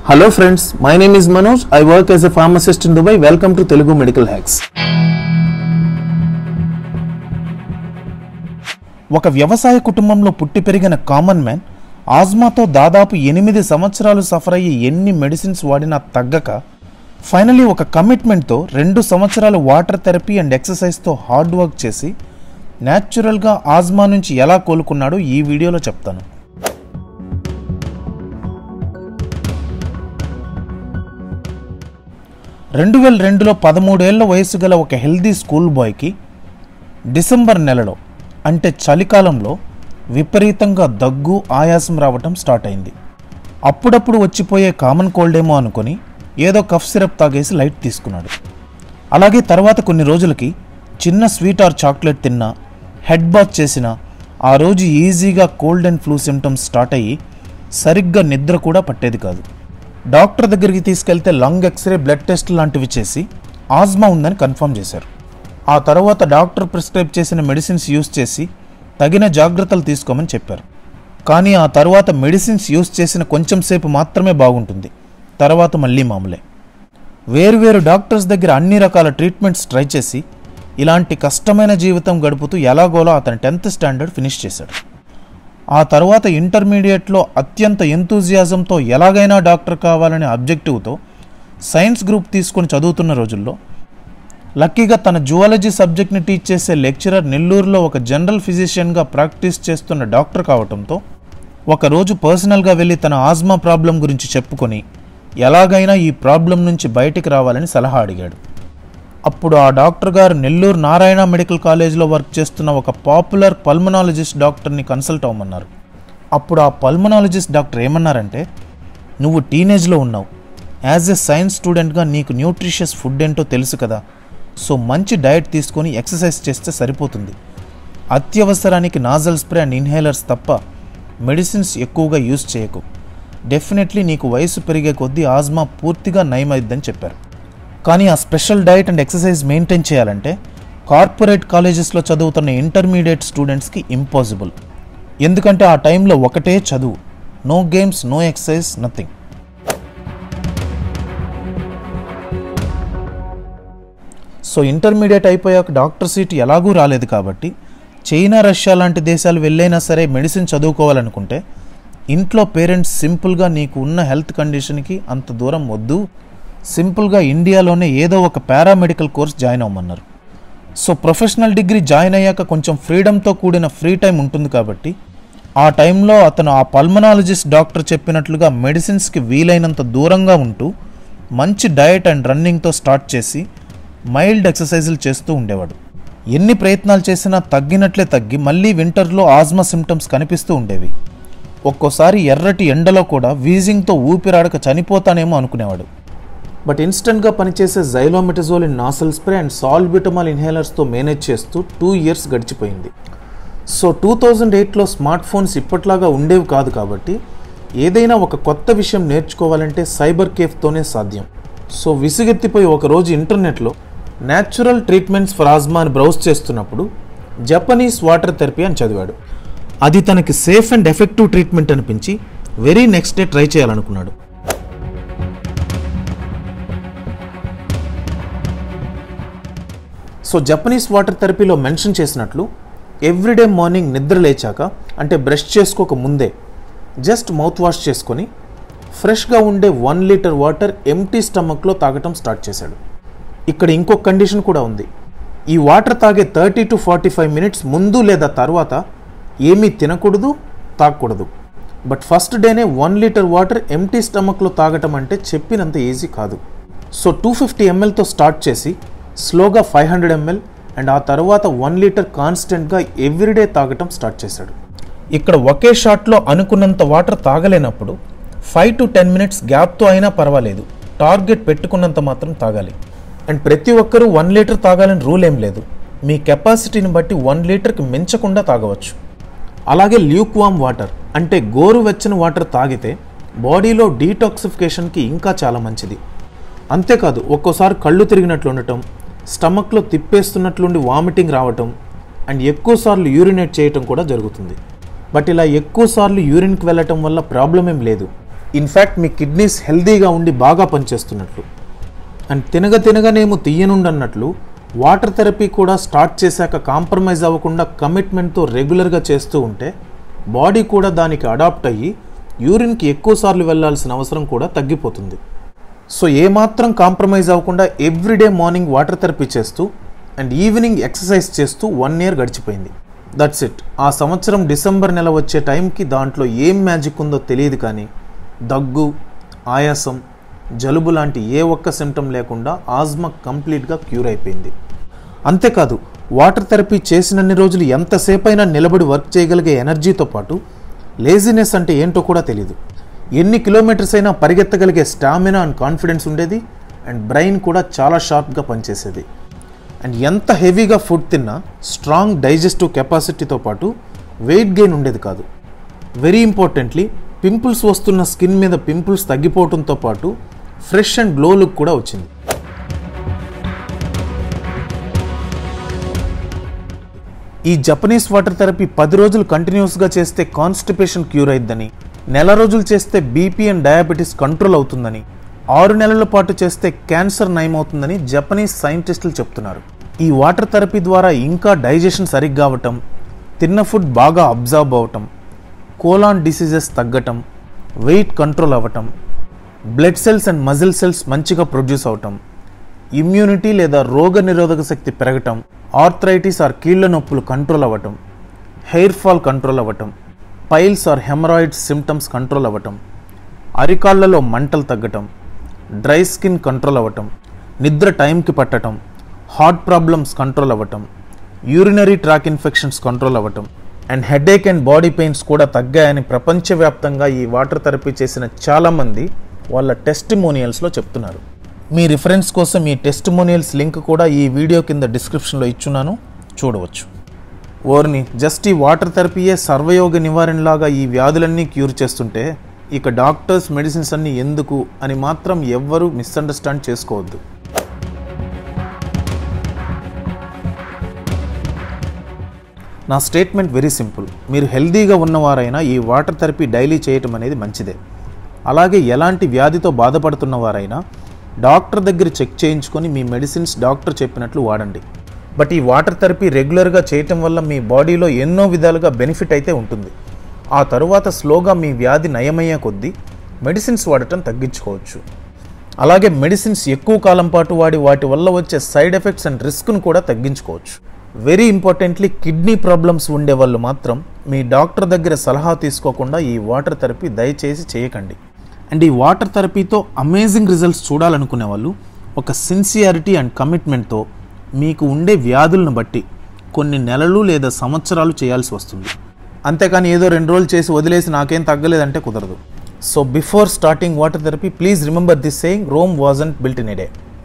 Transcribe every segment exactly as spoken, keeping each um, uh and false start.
Hello friends, my name is Manoj. I work as a pharmacist in Dubai. Welcome to Telugu Medical Hacks. ఒక వ్యవసాయ కుటుంబంలో పుట్టి పెరిగిన common man ఆస్మాతో దాదాపు ఎనిమిది సంవత్సరాలు సఫర్ అయ్యి ఎన్ని మెడిసిన్స్ వాడినా తగ్గక ఫైనలీ ఒక కమిట్మెంట్తో రెండు సంవత్సరాలు వాటర్ థెరపీ అండ్ ఎక్సర్సైజ్తో హార్డ్ వర్క్ చేసి న్యాచురల్గా ఆస్మా నుంచి ఎలా కోలుకున్నాడో ఈ వీడియోలో చెప్తాను. రెండు వేల రెండులో పదమూడేళ్ల వయసు గల ఒక హెల్దీ స్కూల్ బాయ్కి డిసెంబర్ నెలలో అంటే చలికాలంలో విపరీతంగా దగ్గు ఆయాసం రావటం స్టార్ట్ అయింది. అప్పుడప్పుడు వచ్చిపోయే కామన్ కోల్డ్ ఏమో అనుకొని ఏదో కఫ్ సిరప్ తాగేసి లైట్ తీసుకున్నాడు. అలాగే తర్వాత కొన్ని రోజులకి చిన్న స్వీట్ ఆర్ చాక్లెట్ తిన్నా, హెడ్ బాత్ చేసినా ఆ రోజు ఈజీగా cold and flu symptoms start అయ్యి సరిగ్గా నిద్ర కూడా పట్టేది కాదు. డాక్టర్ దగ్గరికి తీసుకెళ్తే లంగ్ ఎక్స్రే, బ్లడ్ టెస్ట్ లాంటివి చేసి ఆస్మా ఉందని కన్ఫర్మ్ చేశారు. ఆ తర్వాత డాక్టర్ ప్రిస్క్రైబ్ చేసిన మెడిసిన్స్ యూస్ చేసి తగిన జాగ్రత్తలు తీసుకోమని చెప్పారు. కానీ ఆ తర్వాత మెడిసిన్స్ యూస్ చేసిన కొంచెం సేపు మాత్రమే బాగుంటుంది, తర్వాత మళ్ళీ మామూలే. వేరువేరు డాక్టర్స్ దగ్గర అన్ని రకాల ట్రీట్మెంట్స్ ట్రై చేసి ఇలాంటి కష్టమైన జీవితం గడుపుతూ ఎలాగోలా అతను టెన్త్ స్టాండర్డ్ ఫినిష్ చేశాడు. ఆ తర్వాత ఇంటర్మీడియట్లో అత్యంత ఎంతూజియాజంతో ఎలాగైనా డాక్టర్ కావాలనే అబ్జెక్టివ్తో సైన్స్ గ్రూప్ తీసుకొని చదువుతున్న రోజుల్లో లక్కీగా తన జువాలజీ సబ్జెక్ట్ని టీచ్ చేసే లెక్చరర్ నెల్లూరులో ఒక జనరల్ ఫిజిషియన్గా ప్రాక్టీస్ చేస్తున్న డాక్టర్ కావడంతో ఒకరోజు పర్సనల్గా వెళ్ళి తన ఆస్మా ప్రాబ్లం గురించి చెప్పుకొని ఎలాగైనా ఈ ప్రాబ్లం నుంచి బయటికి రావాలని సలహా అడిగాడు. అప్పుడు ఆ డాక్టర్ గారు నెల్లూరు నారాయణ మెడికల్ కాలేజ్లో వర్క్ చేస్తున్న ఒక పాపులర్ పల్మనాలజిస్ట్ డాక్టర్ని కన్సల్ట్ అవ్వమన్నారు. అప్పుడు ఆ పల్మనాలజిస్ట్ డాక్టర్ ఏమన్నారంటే, నువ్వు టీనేజ్లో ఉన్నావు, యాజ్ ఎ సైన్స్ స్టూడెంట్గా నీకు న్యూట్రిషియస్ ఫుడ్ ఏంటో తెలుసు కదా, సో మంచి డయట్ తీసుకొని ఎక్సర్సైజ్ చేస్తే సరిపోతుంది. అత్యవసరానికి నాజల్ స్ప్రే అండ్ ఇన్హేలర్స్ తప్ప మెడిసిన్స్ ఎక్కువగా యూజ్ చేయకు. డెఫినెట్లీ నీకు వయసు పెరిగే కొద్దీ ఆస్మా పూర్తిగా నయమైద్దని చెప్పారు. కానీ ఆ special diet and exercise maintain చేయాలంటే కార్పొరేట్ కాలేజెస్లో చదువుతున్న ఇంటర్మీడియట్ స్టూడెంట్స్కి ఇంపాసిబుల్. ఎందుకంటే ఆ టైంలో ఒకటే చదువు, no games, no exercise, nothing. So intermediate అయిపోయాక డాక్టర్ సీట్ ఎలాగూ రాలేదు కాబట్టి చైనా, రష్యా లాంటి దేశాలు వెళ్ళైనా సరే మెడిసిన్ చదువుకోవాలనుకుంటే ఇంట్లో పేరెంట్స్ సింపుల్గా నీకు ఉన్న హెల్త్ కండిషన్కి అంత దూరం వద్దు, సింపుల్గా ఇండియాలోనే ఏదో ఒక పారామెడికల్ కోర్స్ జాయిన్ అవ్వమన్నారు. సో ప్రొఫెషనల్ డిగ్రీ జాయిన్ అయ్యాక కొంచెం ఫ్రీడమ్తో కూడిన ఫ్రీ టైం ఉంటుంది కాబట్టి ఆ టైంలో అతను ఆ పల్మనాలజిస్ట్ డాక్టర్ చెప్పినట్లుగా మెడిసిన్స్కి వీలైనంత దూరంగా ఉంటూ మంచి డయట్ అండ్ రన్నింగ్తో స్టార్ట్ చేసి మైల్డ్ ఎక్సర్సైజులు చేస్తూ ఉండేవాడు. ఎన్ని ప్రయత్నాలు చేసినా తగ్గినట్లే తగ్గి మళ్ళీ వింటర్లో ఆస్మా సిమ్టమ్స్ కనిపిస్తూ ఉండేవి. ఒక్కోసారి ఎర్రటి ఎండలో కూడా వీజింగ్తో ఊపిరాడక చనిపోతానేమో అనుకునేవాడు. బట్ ఇన్స్టెంట్గా పనిచేసే xylometazoline in nasal spray and salbutamol ఇన్హేలర్స్తో మేనేజ్ చేస్తూ టూ ఇయర్స్ గడిచిపోయింది. సో టూ థౌజండ్ ఎయిట్లో స్మార్ట్ ఫోన్స్ ఇప్పట్లాగా ఉండేవి కాదు కాబట్టి ఏదైనా ఒక కొత్త విషయం నేర్చుకోవాలంటే సైబర్ కేఫ్తోనే సాధ్యం. సో విసుగెత్తిపోయి ఒకరోజు ఇంటర్నెట్లో న్యాచురల్ ట్రీట్మెంట్స్ ఫర్ ఆస్మా అని బ్రౌజ్ చేస్తున్నప్పుడు జపనీస్ వాటర్ థెరపీ అని చదివాడు. అది తనకి సేఫ్ అండ్ ఎఫెక్టివ్ ట్రీట్మెంట్ అనిపించి వెరీ నెక్స్ట్ డే ట్రై చేయాలనుకున్నాడు. సో జపనీస్ వాటర్ థెరపీలో మెన్షన్ చేసినట్లు ఎవ్రీడే మార్నింగ్ నిద్ర లేచాక, అంటే బ్రష్ చేసుకోక ముందే జస్ట్ మౌత్ వాష్ చేసుకొని ఫ్రెష్గా ఉండే వన్ లీటర్ వాటర్ ఎంటీ స్టమక్లో తాగటం స్టార్ట్ చేశాడు. ఇక్కడ ఇంకొక కండిషన్ కూడా ఉంది. ఈ వాటర్ తాగే thirty to forty five minutes ముందు లేదా తర్వాత ఏమీ తినకూడదు, తాగకూడదు. బట్ ఫస్ట్ డేనే వన్ లీటర్ వాటర్ ఎంటీ స్టమక్లో తాగటం అంటే చెప్పినంత ఈజీ కాదు. సో టూ ఫిఫ్టీ ఎంఎల్తో స్టార్ట్ చేసి స్లోగా ఫైవ్ హండ్రెడ్ ఎంఎల్ అండ్ ఆ తర్వాత వన్ లీటర్ కాన్స్టెంట్గా ఎవ్రీడే తాగటం స్టార్ట్ చేశాడు. ఇక్కడ ఒకే షాట్లో అనుకున్నంత వాటర్ తాగలేనప్పుడు ఫైవ్ టు టెన్ మినిట్స్ గ్యాప్తో అయినా పర్వాలేదు, టార్గెట్ పెట్టుకున్నంత మాత్రం తాగాలి. అండ్ ప్రతి ఒక్కరూ వన్ లీటర్ తాగాలని రూల్ ఏం లేదు, మీ కెపాసిటీని బట్టి వన్ లీటర్కి మించకుండా తాగవచ్చు. అలాగే ల్యూక్ వామ్ వాటర్ అంటే గోరువెచ్చని వాటర్ తాగితే బాడీలో డీటాక్సిఫికేషన్కి ఇంకా చాలా మంచిది. అంతేకాదు ఒక్కోసారి కళ్ళు తిరిగినట్లు ఉండటం, స్టమక్లో తిప్పేస్తున్నట్లుండి వామిటింగ్ రావటం అండ్ ఎక్కువసార్లు యూరినేట్ చేయటం కూడా జరుగుతుంది. బట్ ఇలా ఎక్కువసార్లు యూరిన్కి వెళ్ళటం వల్ల ప్రాబ్లం ఏం లేదు. ఇన్ఫ్యాక్ట్ మీ కిడ్నీస్ హెల్దీగా ఉండి బాగా పనిచేస్తున్నట్లు. అండ్ తినగ తినగనేమో తీయనుండన్నట్లు వాటర్ థెరపీ కూడా స్టార్ట్ చేశాక కాంప్రమైజ్ అవ్వకుండా కమిట్మెంట్తో రెగ్యులర్గా చేస్తూ ఉంటే బాడీ కూడా దానికి అడాప్ట్ అయ్యి యూరిన్కి ఎక్కువసార్లు వెళ్లాల్సిన అవసరం కూడా తగ్గిపోతుంది. సో ఏమాత్రం కాంప్రమైజ్ అవ్వకుండా ఎవ్రీడే మార్నింగ్ వాటర్ థెరపీ చేస్తూ అండ్ ఈవినింగ్ ఎక్సర్సైజ్ చేస్తూ వన్ ఇయర్ గడిచిపోయింది. That's it. ఆ సంవత్సరం డిసెంబర్ నెల వచ్చే టైంకి దాంట్లో ఏం మ్యాజిక్ ఉందో తెలియదు, కానీ దగ్గు, ఆయాసం, జలుబు లాంటి ఏ ఒక్క సిమ్టమ్ లేకుండా ఆస్మా కంప్లీట్గా క్యూర్ అయిపోయింది. అంతేకాదు వాటర్ థెరపీ చేసినన్ని రోజులు ఎంతసేపైనా నిలబడి వర్క్ చేయగలిగే ఎనర్జీతో పాటు లేజినెస్ అంటే ఏంటో కూడా తెలియదు. ఎన్ని కిలోమీటర్స్ అయినా పరిగెత్తగలిగే స్టామినా అండ్ కాన్ఫిడెన్స్ ఉండేది. అండ్ బ్రెయిన్ కూడా చాలా షార్ప్గా పనిచేసేది. అండ్ ఎంత హెవీగా ఫుడ్ తిన్నా స్ట్రాంగ్ డైజెస్టివ్ కెపాసిటీతో పాటు వెయిట్ గెయిన్ ఉండేది కాదు. వెరీ ఇంపార్టెంట్లీ పింపుల్స్ వస్తున్న స్కిన్ మీద పింపుల్స్ తగ్గిపోవడంతో పాటు ఫ్రెష్ అండ్ గ్లో లుక్ కూడా వచ్చింది. ఈ జపనీస్ వాటర్ థెరపీ పది రోజులు కంటిన్యూస్గా చేస్తే కాన్స్టిపేషన్ క్యూర్ అయిద్దని, నెల రోజులు చేస్తే బీపీ అండ్ డయాబెటీస్ కంట్రోల్ అవుతుందని, ఆరు నెలల పాటు చేస్తే క్యాన్సర్ నయమవుతుందని జపనీస్ సైంటిస్టులు చెప్తున్నారు. ఈ వాటర్ థెరపీ ద్వారా ఇంకా డైజెషన్ సరిగ్గా అవ్వటం, తిన్న ఫుడ్ బాగా అబ్జర్వ్ అవ్వటం, కోలాన్ డిసీజెస్ తగ్గటం, వెయిట్ కంట్రోల్ అవ్వటం, blood cells and muscle cells మంచిగా ప్రొడ్యూస్ అవటం, ఇమ్యూనిటీ లేదా రోగ నిరోధక శక్తి పెరగటం, ఆర్థరైటిస్ ఆర్ కీళ్ల నొప్పులు కంట్రోల్ అవ్వటం, హెయిర్ ఫాల్ కంట్రోల్ అవ్వటం, piles or haemorrhoids symptoms control అవ్వటం, అరికాళ్లలో మంటలు తగ్గటం, డ్రై స్కిన్ కంట్రోల్ అవ్వటం, నిద్ర టైంకి పట్టడం, హార్ట్ ప్రాబ్లమ్స్ కంట్రోల్ అవ్వటం, యూరినరీ ట్రాక్ ఇన్ఫెక్షన్స్ కంట్రోల్ అవ్వటం and headache and body pains కూడా తగ్గాయని ప్రపంచవ్యాప్తంగా ఈ వాటర్ థెరపీ చేసిన చాలామంది వాళ్ళ టెస్టిమోనియల్స్లో చెప్తున్నారు. మీ రిఫరెన్స్ కోసం ఈ టెస్టిమోనియల్స్ లింక్ కూడా ఈ వీడియో కింద డిస్క్రిప్షన్లో ఇచ్చున్నాను, చూడవచ్చు. ఓర్ని జస్ట్ ఈ వాటర్ థెరపీయే సర్వయోగ నివారణలాగా ఈ వ్యాధులన్నీ క్యూర్ చేస్తుంటే ఇక డాక్టర్స్ మెడిసిన్స్ అన్నీ ఎందుకు అని మాత్రం ఎవ్వరూ మిస్అండర్స్టాండ్ చేసుకోవద్దు. నా స్టేట్మెంట్ వెరీ సింపుల్. మీరు హెల్దీగా ఉన్నవారైనా ఈ వాటర్ థెరపీ డైలీ చేయటం అనేది మంచిదే. అలాగే ఎలాంటి వ్యాధితో బాధపడుతున్నవారైనా డాక్టర్ దగ్గర చెక్ చేయించుకొని మీ మెడిసిన్స్ డాక్టర్ చెప్పినట్లు వాడండి. బట్ ఈ వాటర్ థెరపీ రెగ్యులర్గా చేయటం వల్ల మీ బాడీలో ఎన్నో విధాలుగా బెనిఫిట్ అయితే ఉంటుంది. ఆ తరువాత స్లోగా మీ వ్యాధి నయమయ్యే కొద్దీ మెడిసిన్స్ వాడటం తగ్గించుకోవచ్చు. అలాగే మెడిసిన్స్ ఎక్కువ కాలం పాటు వాడి వాటి వల్ల వచ్చే సైడ్ ఎఫెక్ట్స్ అండ్ రిస్క్ను కూడా తగ్గించుకోవచ్చు. వెరీ ఇంపార్టెంట్లీ కిడ్నీ ప్రాబ్లమ్స్ ఉండే వాళ్ళు మాత్రం మీ డాక్టర్ దగ్గర సలహా తీసుకోకుండా ఈ వాటర్ థెరపీ దయచేసి చేయకండి. అండ్ ఈ వాటర్ థెరపీతో అమేజింగ్ రిజల్ట్స్ చూడాలనుకునే వాళ్ళు ఒక సిన్సియారిటీ అండ్ కమిట్మెంట్తో మీకు ఉండే వ్యాధులను బట్టి కొన్ని నెలలు లేదా సంవత్సరాలు చేయాల్సి వస్తుంది. అంతేకాని ఏదో రెండు రోజులు చేసి వదిలేసి నాకేం తగ్గలేదంటే కుదరదు. So before starting water therapy please remember this saying, Rome wasn't built in a day.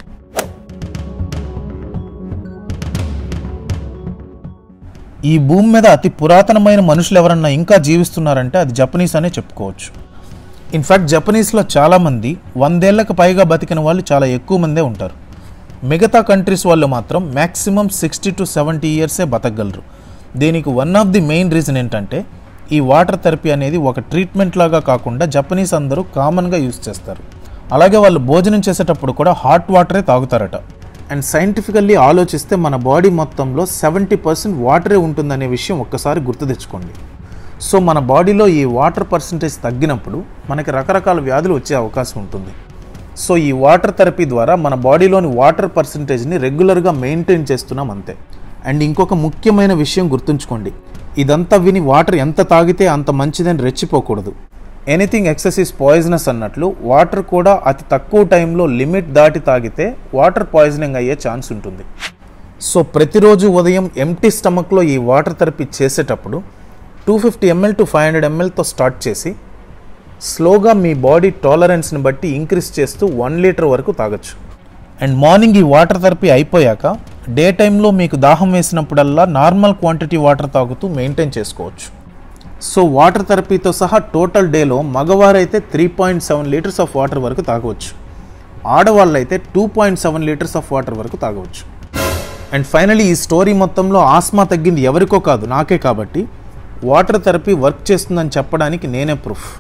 ఈ భూమి మీద అతి పురాతనమైన మనుషులు ఎవరన్నా ఇంకా జీవిస్తున్నారంటే అది జపనీస్ అనే చెప్పుకోవచ్చు. ఇన్ఫ్యాక్ట్ జపనీస్లో చాలామంది వందేళ్లకు పైగా బతికిన వాళ్ళు చాలా ఎక్కువ మందే ఉంటారు. మిగతా కంట్రీస్ వాళ్ళు మాత్రం మ్యాక్సిమం సిక్స్టీ టు సెవెంటీ ఇయర్సే బతకగలరు. దీనికి one of the main reason ఏంటంటే ఈ వాటర్ థెరపీ అనేది ఒక ట్రీట్మెంట్ లాగా కాకుండా జపనీస్ అందరూ కామన్గా యూజ్ చేస్తారు. అలాగే వాళ్ళు భోజనం చేసేటప్పుడు కూడా హాట్ వాటరే తాగుతారట. అండ్ సైంటిఫికల్లీ ఆలోచిస్తే మన బాడీ మొత్తంలో సెవెంటీ పర్సెంట్ వాటరే ఉంటుందనే విషయం ఒక్కసారి గుర్తు తెచ్చుకోండి. సో మన బాడీలో ఈ వాటర్ పర్సంటేజ్ తగ్గినప్పుడు మనకి రకరకాల వ్యాధులు వచ్చే అవకాశం ఉంటుంది. సో ఈ వాటర్ థెరపీ ద్వారా మన బాడీలోని వాటర్ పర్సంటేజ్ని రెగ్యులర్గా మెయింటైన్ చేస్తున్నాం అంతే. అండ్ ఇంకొక ముఖ్యమైన విషయం గుర్తుంచుకోండి, ఇదంతా విని వాటర్ ఎంత తాగితే అంత మంచిదని రెచ్చిపోకూడదు. ఎనీథింగ్ ఎక్సెస్ ఈస్ పాయిజనస్ అన్నట్లు వాటర్ కూడా అతి తక్కువ టైంలో లిమిట్ దాటి తాగితే వాటర్ పాయిజనింగ్ అయ్యే ఛాన్స్ ఉంటుంది. సో ప్రతిరోజు ఉదయం ఎంటీ స్టమక్లో ఈ వాటర్ థెరపీ చేసేటప్పుడు two fifty ML to five hundred ఎంఎల్తో స్టార్ట్ చేసి స్లోగా మీ బాడీ టాలరెన్స్ని బట్టి ఇంక్రీజ్ చేస్తూ వన్ లీటర్ వరకు తాగొచ్చు. అండ్ మార్నింగ్ ఈ వాటర్ థెరపీ అయిపోయాక డే టైంలో మీకు దాహం వేసినప్పుడల్లా నార్మల్ క్వాంటిటీ వాటర్ తాగుతూ మెయింటైన్ చేసుకోవచ్చు. సో వాటర్ థెరపీతో సహా టోటల్ డేలో మగవారైతే three point seven litres of water వరకు తాగవచ్చు, ఆడవాళ్ళైతే two point seven litres of water వరకు తాగవచ్చు. అండ్ ఫైనలీ ఈ స్టోరీ మొత్తంలో ఆస్మా తగ్గింది ఎవరికో కాదు, నాకే. కాబట్టి వాటర్ థెరపీ వర్క్ చేస్తుందని చెప్పడానికి నేనే ప్రూఫ్.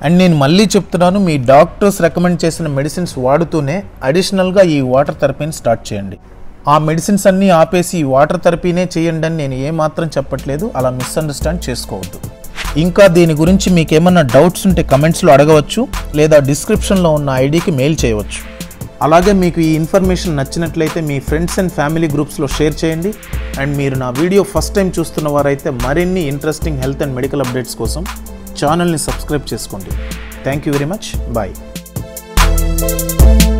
అండ్ నేను మళ్ళీ చెప్తున్నాను, మీ డాక్టర్స్ రికమెండ్ చేసిన మెడిసిన్స్ వాడుతూనే అడిషనల్గా ఈ వాటర్ థెరపీని స్టార్ట్ చేయండి. ఆ మెడిసిన్స్ అన్నీ ఆపేసి ఈ వాటర్ థెరపీనే చేయండి అని నేను ఏమాత్రం చెప్పట్లేదు, అలా మిస్అండర్స్టాండ్ చేసుకోవద్దు. ఇంకా దీని గురించి మీకు ఏమన్నా డౌట్స్ ఉంటే కమెంట్స్లో అడగవచ్చు, లేదా డిస్క్రిప్షన్లో ఉన్న ఐడికి మెయిల్ చేయవచ్చు. అలాగే మీకు ఈ ఇన్ఫర్మేషన్ నచ్చినట్లయితే మీ ఫ్రెండ్స్ అండ్ ఫ్యామిలీ గ్రూప్స్లో షేర్ చేయండి. అండ్ మీరు నా వీడియో ఫస్ట్ టైం చూస్తున్న వారైతే మరిన్ని interesting health and medical updates కోసం ఛానల్ని సబ్స్క్రైబ్ చేసుకోండి. Thank you very much. Bye.